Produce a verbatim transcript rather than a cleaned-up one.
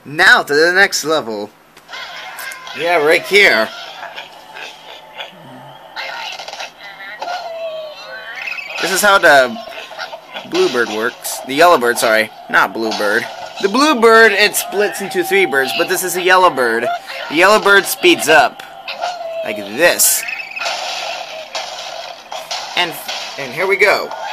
Now to the next level. Yeah, right here. This is how the bluebird works. The yellow bird, sorry. Not bluebird. The bluebird, it splits into three birds, but this is a yellow bird. The yellow bird speeds up. Like this. And, and here we go.